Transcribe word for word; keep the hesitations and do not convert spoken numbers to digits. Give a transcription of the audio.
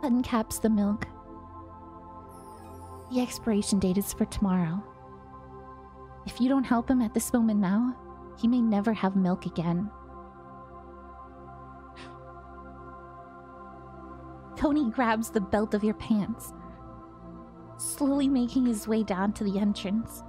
uncaps the milk. The expiration date is for tomorrow. If you don't help him at this moment now, he may never have milk again. Tony grabs the belt of your pants, slowly making his way down to the entrance.